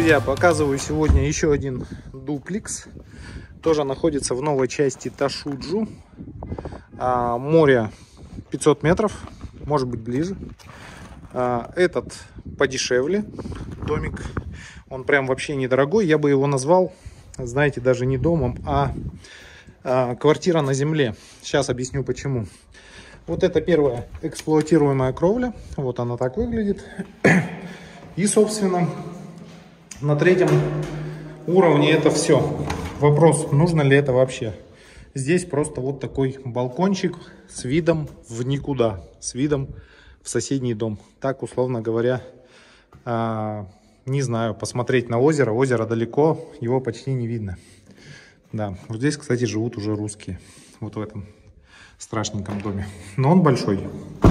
Друзья, показываю сегодня еще один дуплекс. Тоже находится в новой части Ташуджу. Море 500 метров, может быть ближе. Этот подешевле домик. Он прям вообще недорогой. Я бы его назвал, знаете, даже не домом, а квартира на земле. Сейчас объясню почему. Вот это первая эксплуатируемая кровля. Вот она так выглядит. И, собственно, на третьем уровне это все. Вопрос, нужно ли это вообще. Здесь просто вот такой балкончик с видом в никуда. С видом в соседний дом. Так, условно говоря, не знаю, посмотреть на озеро. Озеро далеко, его почти не видно. Да, вот здесь, кстати, живут уже русские. Вот в этом страшненьком доме. Но он большой.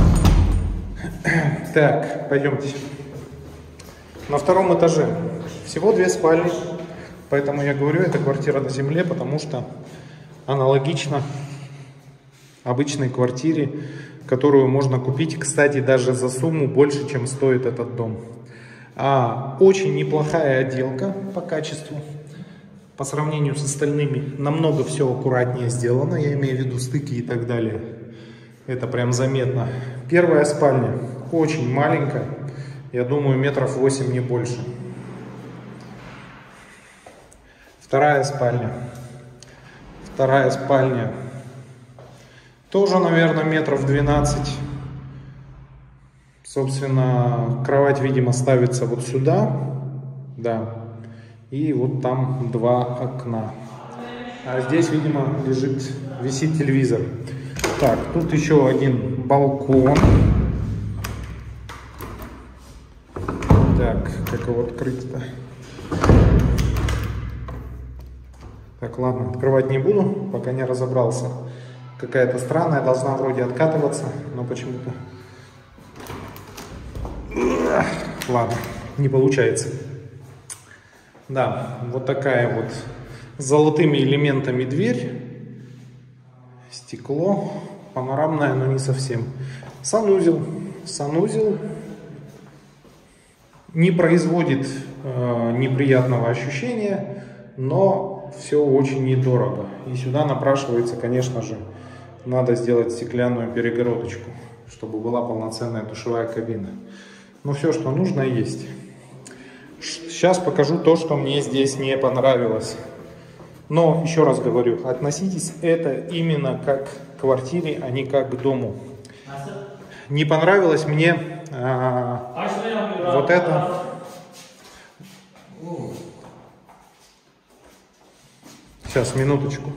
Так, пойдемте. На втором этаже всего 2 спальни. Поэтому я говорю, это квартира на земле, потому что аналогично обычной квартире, которую можно купить, кстати, даже за сумму больше, чем стоит этот дом. Очень неплохая отделка по качеству. По сравнению с остальными намного все аккуратнее сделано. Я имею в виду стыки и так далее. Это прям заметно. Первая спальня очень маленькая. Я думаю, 8 метров не больше. Вторая спальня. Вторая спальня. Тоже, наверное, 12 метров. Собственно, кровать, видимо, ставится вот сюда. Да. И вот там 2 окна. А здесь, видимо, висит телевизор. Так, тут еще один балкон. Так, как его открыть-то? Так, ладно, открывать не буду, пока не разобрался. Какая-то странная, должна вроде откатываться, но почему-то... Ладно, не получается. Да, вот такая вот с золотыми элементами дверь. Стекло, панорамное, но не совсем. Санузел. Санузел не производит неприятного ощущения, но все очень недорого. И сюда напрашивается, конечно же, надо сделать стеклянную перегородочку, чтобы была полноценная душевая кабина. Но все, что нужно, есть. Сейчас покажу то, что мне здесь не понравилось. Но, еще раз говорю, относитесь это именно как к квартире, а не как к дому. Не понравилось мне вот это. Сейчас, минуточку.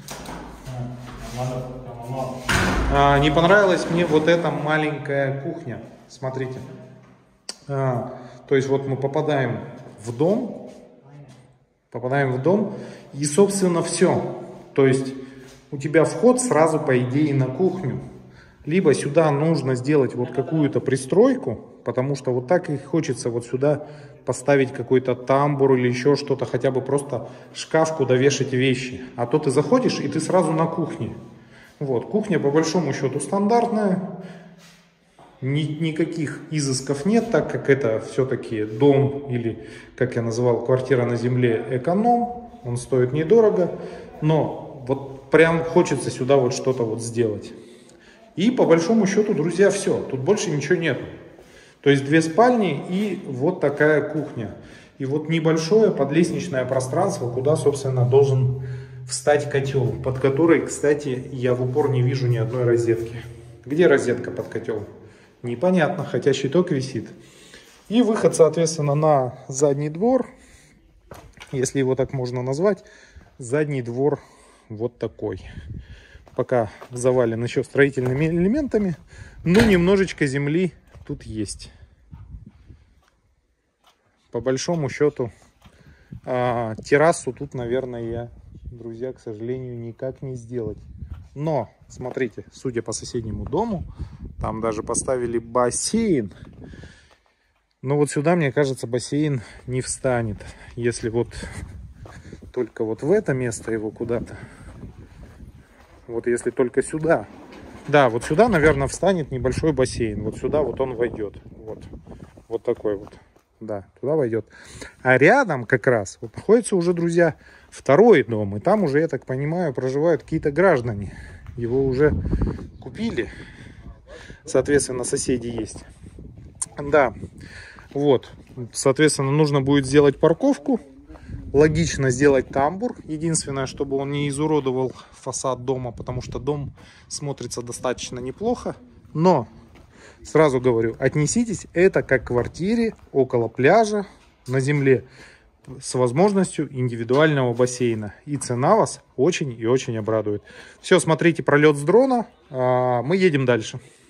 Не понравилась мне вот эта маленькая кухня. Смотрите. То есть вот мы попадаем в дом. И, собственно, все. То есть у тебя вход сразу, по идее, на кухню. Либо сюда нужно сделать вот какую-то пристройку, потому что вот так и хочется вот сюда поставить какой-то тамбур или еще что-то, хотя бы просто шкаф, куда вешать вещи. А то ты заходишь, и ты сразу на кухне. Вот, кухня по большому счету стандартная. Никаких изысков нет, так как это все-таки дом или, как я называл, квартира на земле, эконом. Он стоит недорого, но вот прям хочется сюда вот что-то вот сделать. И по большому счету, друзья, все. Тут больше ничего нету. То есть 2 спальни и вот такая кухня. И вот небольшое подлестничное пространство, куда, собственно, должен встать котел, под который, кстати, я в упор не вижу ни одной розетки. Где розетка под котел? Непонятно, хотя щиток висит. И выход, соответственно, на задний двор, если его так можно назвать. Задний двор вот такой. Пока завален еще строительными элементами, но немножечко земли тут есть. По большому счету, террасу тут, наверное, друзья, к сожалению, никак не сделать. Но, смотрите, судя по соседнему дому, там даже поставили бассейн. Но вот сюда, мне кажется, бассейн не встанет. Если вот только вот в это место его куда-то. Вот если только сюда. Да, вот сюда, наверное, встанет небольшой бассейн. Вот сюда вот он войдет. Вот такой вот. Да, туда войдет. А рядом как раз вот находится уже, друзья, второй дом. И там уже, я так понимаю, проживают какие-то граждане. Его уже купили. Соответственно, соседи есть. Да, вот. Соответственно, нужно будет сделать парковку. Логично сделать тамбур. Единственное, чтобы он не изуродовал фасад дома, потому что дом смотрится достаточно неплохо. Но, сразу говорю, отнеситесь это как к квартире около пляжа на земле с возможностью индивидуального бассейна. И цена вас очень и очень обрадует. Все, смотрите пролет с дрона. Мы едем дальше.